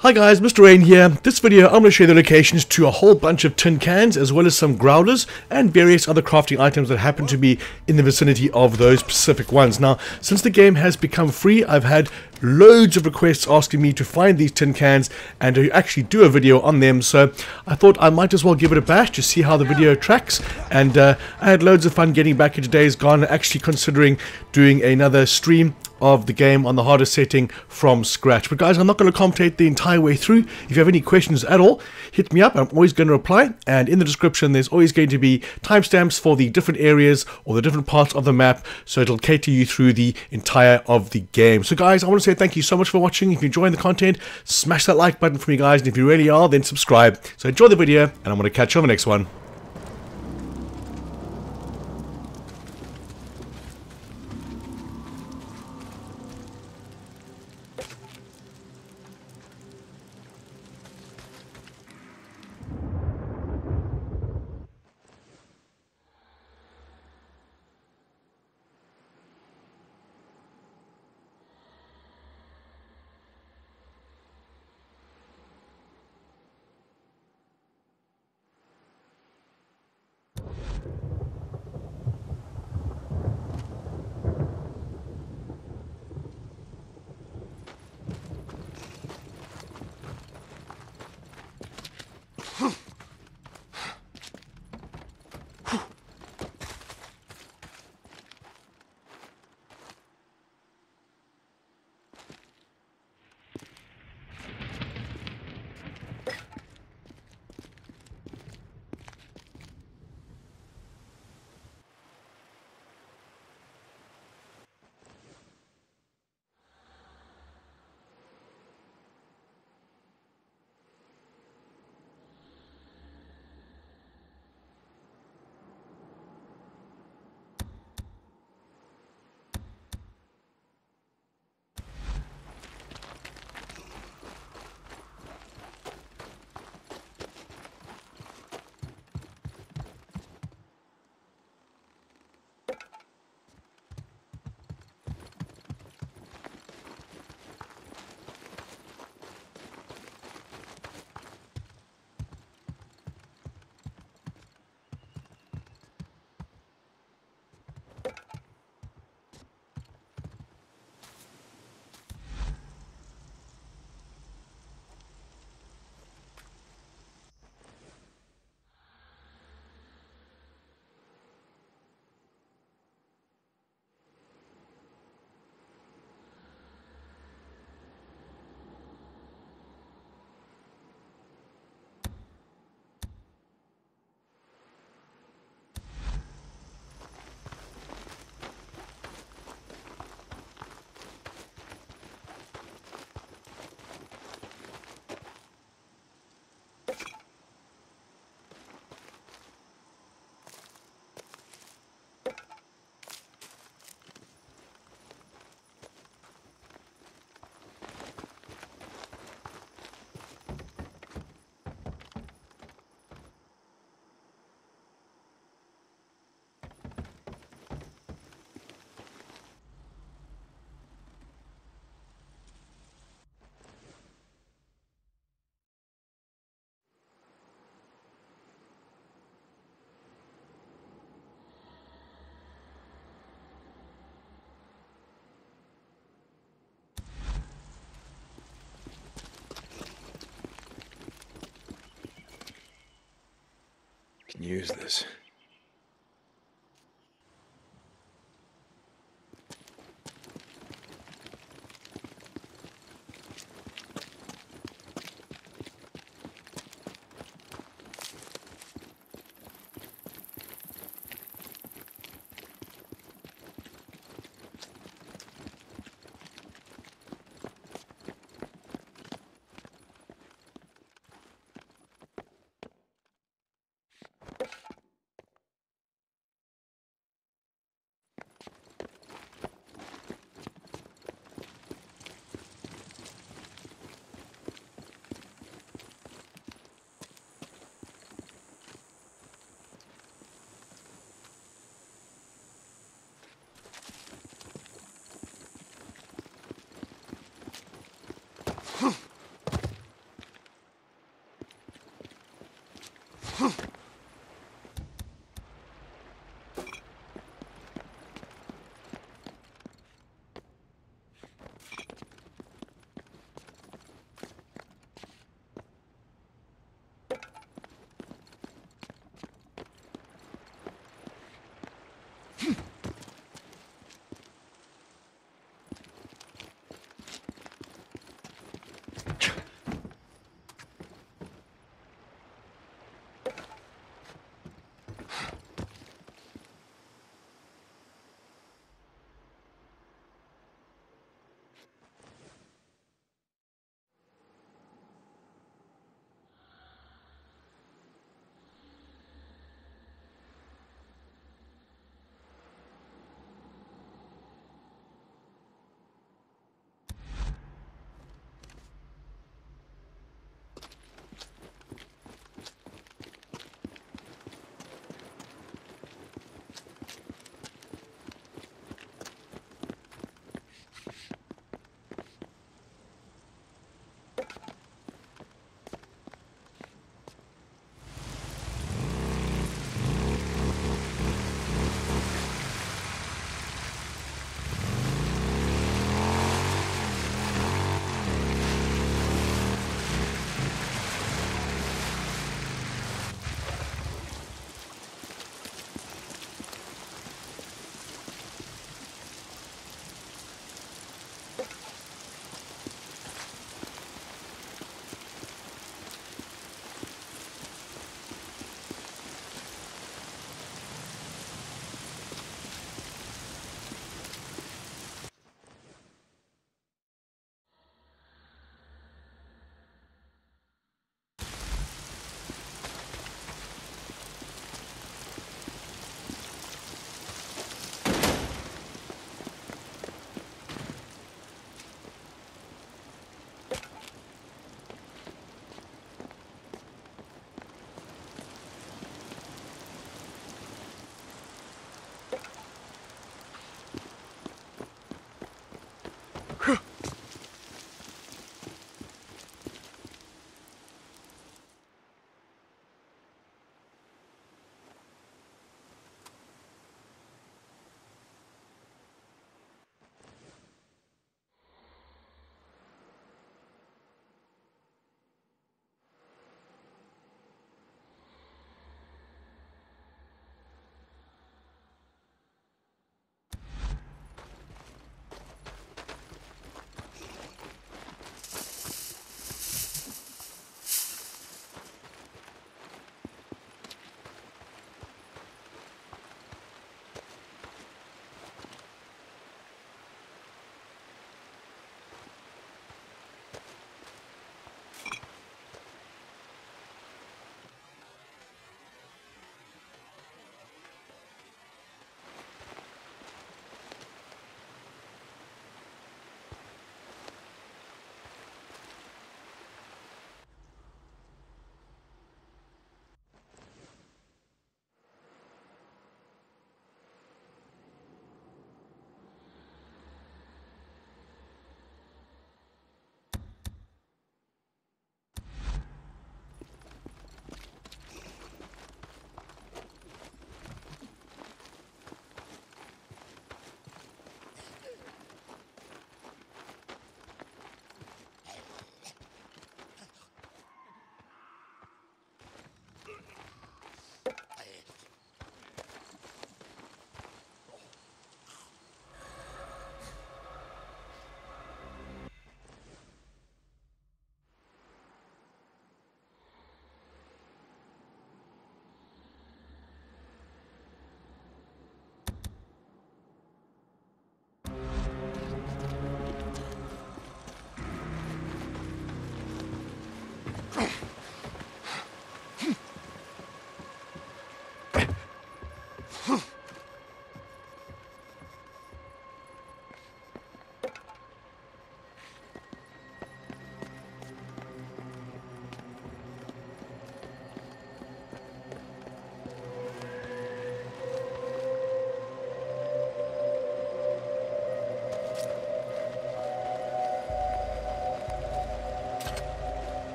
Hi guys, Mr. Rain here. This video I'm going to show you the locations to a whole bunch of tin cans as well as some growlers and various other crafting items that happen to be in the vicinity of those specific ones. Now, since the game has become free, I've had loads of requests asking me to find these tin cans and to actually do a video on them, so I thought I might as well give it a bash to see how the video tracks. And I had loads of fun getting back into Days Gone, actually considering doing another stream of the game on the hardest setting from scratch. But guys, I'm not going to commentate the entire way through. If you have any questions at all, hit me up. I'm always going to reply. And in the description, there's always going to be timestamps for the different areas or the different parts of the map, so it'll cater you through the entire of the game. So guys, I want to say thank you so much for watching. If you're enjoying the content, smash that like button for me, guys. And if you really are, then subscribe. So enjoy the video, and I'm going to catch you on the next one. Can use this.